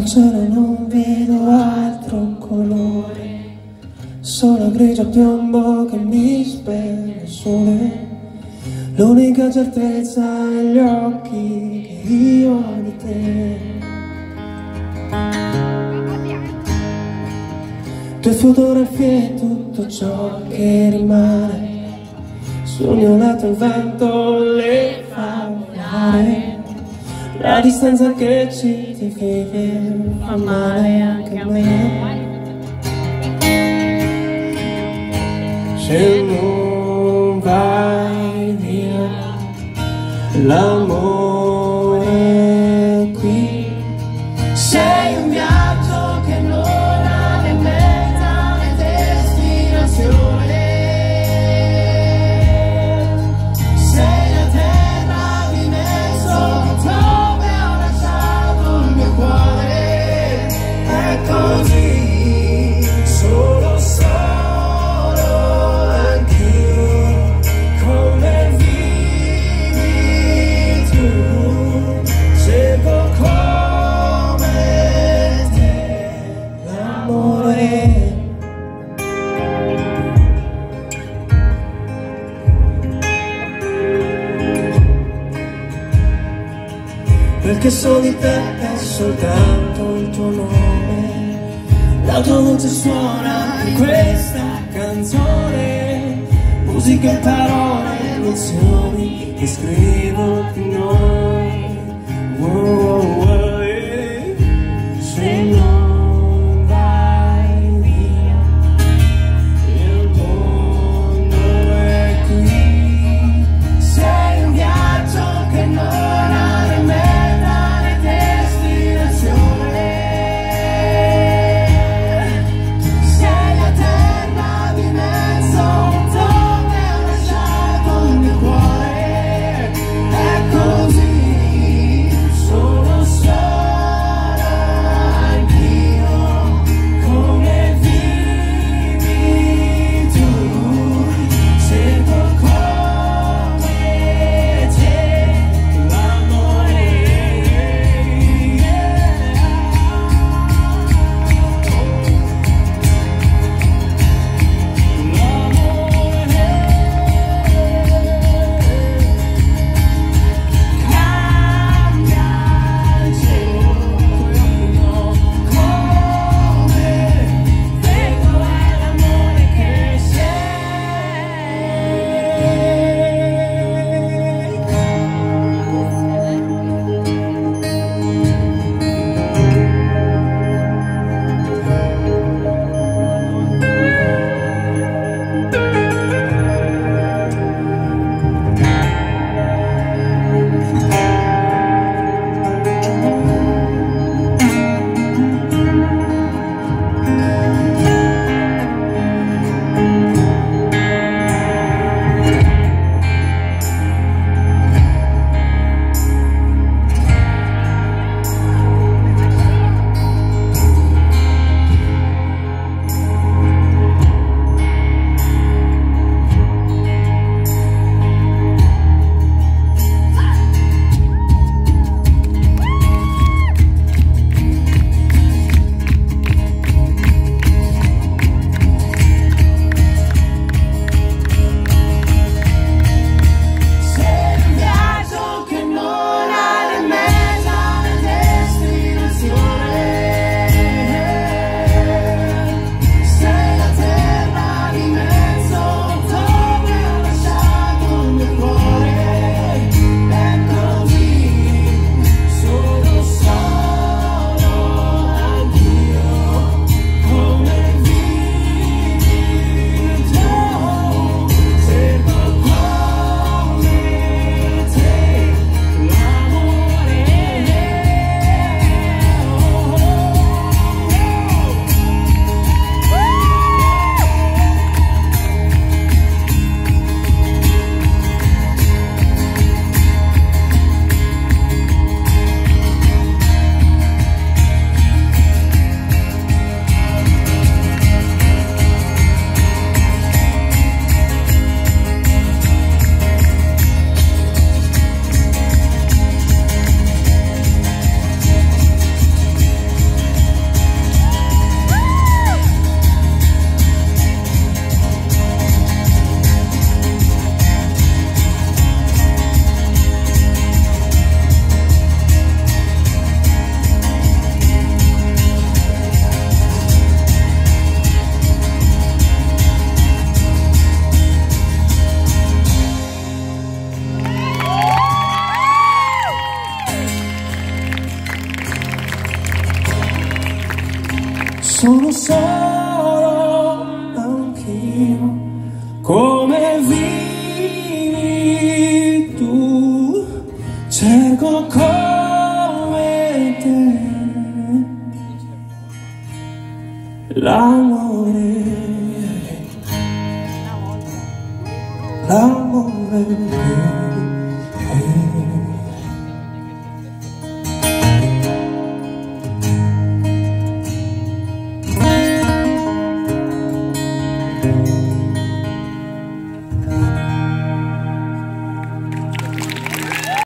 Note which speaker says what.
Speaker 1: Sotto il cielo non vedo altro colore, solo grigio piombo che mi spegna il sole. L'unica certezza è gli occhi che io ho di te. Tue fotografie e tutto ciò che rimane sul mio letto, il vento le fa volare. La distanza che ci divide fa male anche a me. Se non vai via, l'amore è qui. Sei un viaggio che non ha né meta né destinazione. Sei la terra di mezzo dove ho lasciato il mio cuore. È così, solo anch'io, come vivi tu. Cerco come te l'amore. Perché so di te è soltanto il tuo nome. La tua voce suona in questa canzone. Musica e parole, emozioni che scrivo di noi. Se non vai via, il mondo è qui. Sei un viaggio che non ha né meta né destinazione. Sei la terra di mezzo dove ho lasciato il mio cuore. È così, solo solo anch'io. Come vivi tu, cerco come te l'amore, l'amore.